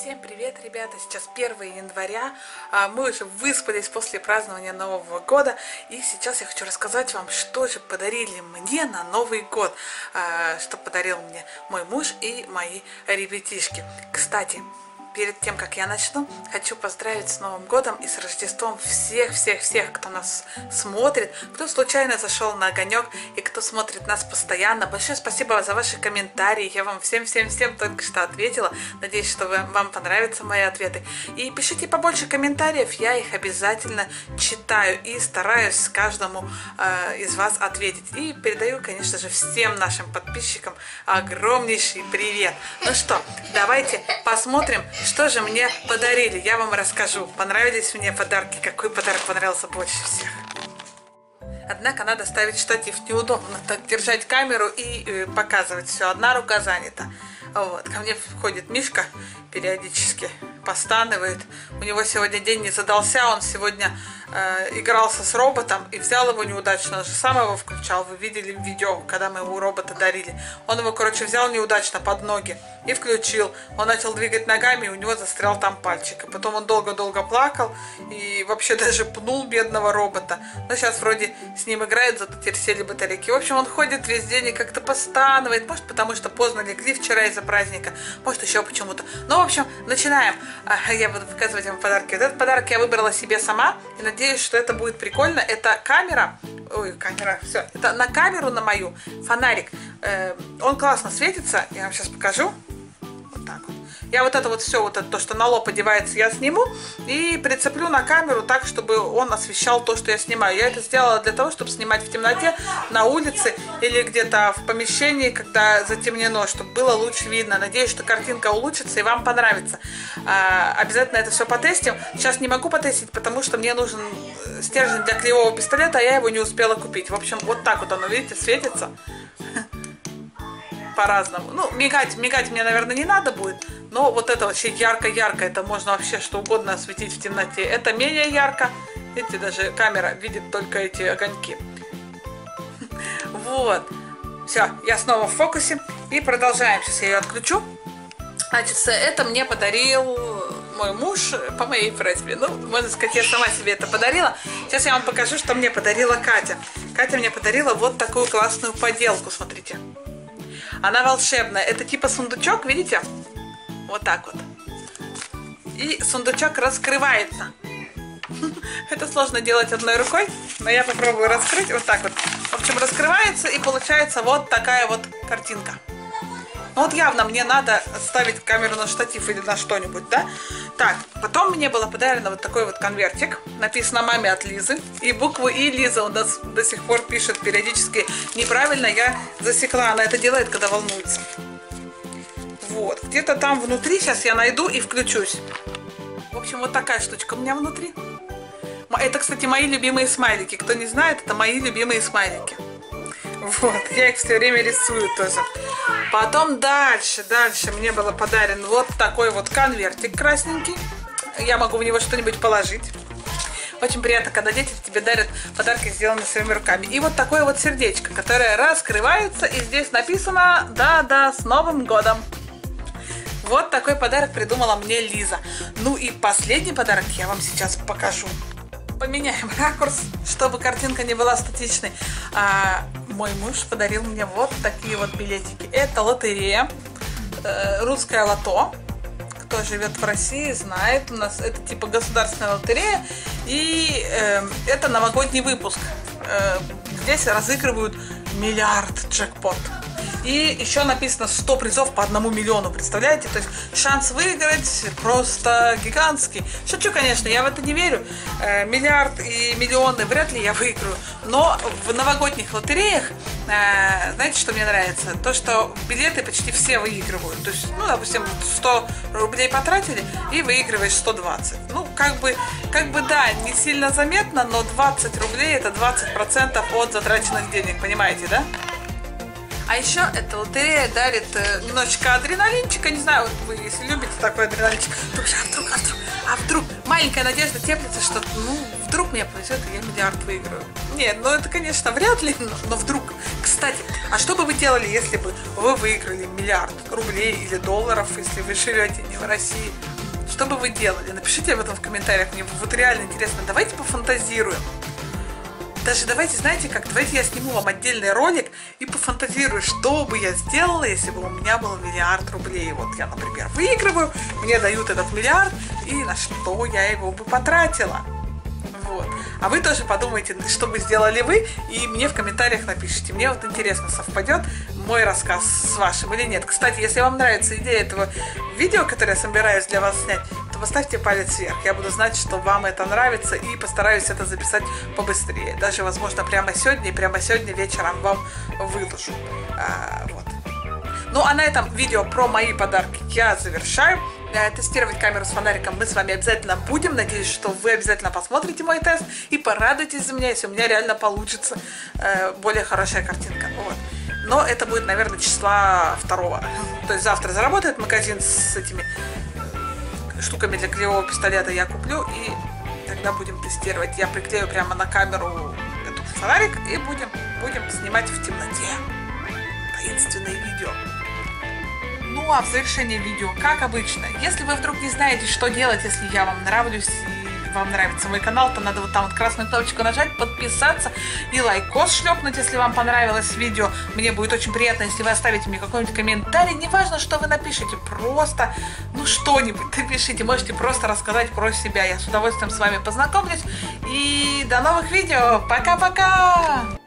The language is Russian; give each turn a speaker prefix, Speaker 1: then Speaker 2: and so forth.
Speaker 1: Всем привет, ребята! Сейчас 1 января, мы уже выспались после празднования Нового года, и сейчас я хочу рассказать вам, что же подарили мне на Новый год, что подарил мне мой муж и мои ребятишки. Кстати, перед тем, как я начну, хочу поздравить с Новым годом и с Рождеством всех, кто нас смотрит, кто случайно зашел на огонек и кто смотрит нас постоянно. Большое спасибо за ваши комментарии. Я вам всем только что ответила. Надеюсь, что вам понравятся мои ответы. И пишите побольше комментариев, я их обязательно читаю и стараюсь каждому из вас ответить. И передаю, конечно же, всем нашим подписчикам огромнейший привет. Ну что, давайте посмотрим, что же мне подарили. Я вам расскажу, понравились мне подарки, какой подарок понравился больше всех. Однако надо ставить штатив, неудобно так держать камеру и показывать все. Одна рука занята. Вот. Ко мне входит Мишка, периодически постанывает. У него сегодня день не задался, он сегодня игрался с роботом и взял его неудачно. Он же сам его включал, вы видели в видео, когда мы ему робота дарили. Он его, короче, взял неудачно под ноги и включил. Он начал двигать ногами, и у него застрял там пальчик. И потом он долго плакал и вообще даже пнул бедного робота. Но сейчас вроде с ним играет, зато теперь сели батарейки. В общем, он ходит весь день и как-то постанывает. Может, потому что поздно легли вчера из-за праздника, может, еще почему-то. Ну, в общем, начинаем. Я буду показывать вам подарки. Вот этот подарок я выбрала себе сама и надеюсь, что это будет прикольно. Это камера. Ой, камера, все. Это на камеру, на мою, фонарик. Он классно светится. Я вам сейчас покажу. Вот так вот. Я вот это вот все, вот это, то, что на лоб одевается, я сниму и прицеплю на камеру так, чтобы он освещал то, что я снимаю. Я это сделала для того, чтобы снимать в темноте, на улице или где-то в помещении, когда затемнено, чтобы было лучше видно. Надеюсь, что картинка улучшится и вам понравится. Обязательно это все потестим. Сейчас не могу потестить, потому что мне нужен стержень для клеевого пистолета, а я его не успела купить. В общем, вот так вот оно, видите, светится. По-разному. Ну, мигать мне, наверное, не надо будет. Но вот это вообще ярко, это можно вообще что угодно осветить в темноте. Это менее ярко. Видите, даже камера видит только эти огоньки. Вот. Все, я снова в фокусе. И продолжаем. Сейчас я ее отключу. Значит, это мне подарил мой муж по моей просьбе. Ну, можно сказать, я сама себе это подарила. Сейчас я вам покажу, что мне подарила Катя. Катя мне подарила вот такую классную поделку, смотрите. Она волшебная. Это типа сундучок, видите? Вот так вот. И сундучок раскрывается. Это сложно делать одной рукой, но я попробую раскрыть. Вот так вот. В общем, раскрывается и получается вот такая вот картинка. Ну вот явно мне надо ставить камеру на штатив или на что-нибудь, да? Так, потом мне было подарено вот такой вот конвертик. Написано «Маме от Лизы». И букву «И» Лиза у нас до сих пор пишет периодически неправильно. Я засекла, она это делает, когда волнуется. Вот, где-то там внутри, сейчас я найду и включусь. В общем, вот такая штучка у меня внутри. Это, кстати, мои любимые смайлики. Кто не знает, это мои любимые смайлики. Вот, я их все время рисую тоже. Потом дальше мне было подарен вот такой вот конвертик красненький. Я могу в него что-нибудь положить. Очень приятно, когда дети тебе дарят подарки, сделанные своими руками. И вот такое вот сердечко, которое раскрывается. И здесь написано «Да-да, с Новым годом». Вот такой подарок придумала мне Лиза. Ну и последний подарок я вам сейчас покажу. Поменяем ракурс, чтобы картинка не была статичной. Мой муж подарил мне вот такие вот билетики. Это лотерея, русское лото. Кто живет в России, знает, у нас это типа государственная лотерея. И это новогодний выпуск. Здесь разыгрывают миллиард джекпот. И еще написано 100 призов по 1 миллиону, представляете? То есть шанс выиграть просто гигантский. Шучу, конечно, я в это не верю. Миллиард и миллионы вряд ли я выиграю. Но в новогодних лотереях, знаете, что мне нравится? То, что билеты почти все выигрывают. То есть, ну, допустим, 100 рублей потратили и выигрываешь 120. Ну, как бы да, не сильно заметно, но 20 рублей это 20% от затраченных денег, понимаете, да? А еще эта лотерея дарит немножечко адреналинчика. Не знаю, вот вы, если любите такой адреналинчик, а вдруг маленькая надежда теплится, что ну вдруг мне повезет, и я миллиард выиграю. Нет, ну это, конечно, вряд ли, но вдруг. Кстати, а что бы вы делали, если бы вы выиграли миллиард рублей или долларов, если вы живете не в России? Что бы вы делали? Напишите об этом в комментариях. Мне вот реально интересно. Давайте пофантазируем. Даже давайте, знаете как, давайте я сниму вам отдельный ролик и пофантазирую, что бы я сделала, если бы у меня был 1 миллиард рублей. Вот я, например, выигрываю, мне дают этот 1 миллиард, и на что я его бы потратила. Вот. А вы тоже подумайте, что бы сделали вы, и мне в комментариях напишите. Мне вот интересно, совпадет мой рассказ с вашим или нет. Кстати, если вам нравится идея этого видео, которое я собираюсь для вас снять, то поставьте палец вверх. Я буду знать, что вам это нравится, и постараюсь это записать побыстрее. Даже, возможно, прямо сегодня вечером вам выложу. Вот. Ну, а на этом видео про мои подарки я завершаю. Тестировать камеру с фонариком мы с вами обязательно будем. Надеюсь, что вы обязательно посмотрите мой тест и порадуйтесь за меня, если у меня реально получится более хорошая картинка. Вот. Но это будет, наверное, числа 2. То есть завтра заработает магазин с этими штуками для клеевого пистолета, я куплю, и тогда будем тестировать. Я приклею прямо на камеру этот фонарик и будем снимать в темноте таинственное видео. Ну а в завершение видео, как обычно, если вы вдруг не знаете, что делать, если я вам нравлюсь и вам нравится мой канал, то надо вот там вот красную кнопочку нажать, подписаться и лайкос шлепнуть, если вам понравилось видео. Мне будет очень приятно, если вы оставите мне какой-нибудь комментарий. Неважно, что вы напишите, просто, ну что-нибудь напишите. Можете просто рассказать про себя. Я с удовольствием с вами познакомлюсь. И до новых видео. Пока-пока!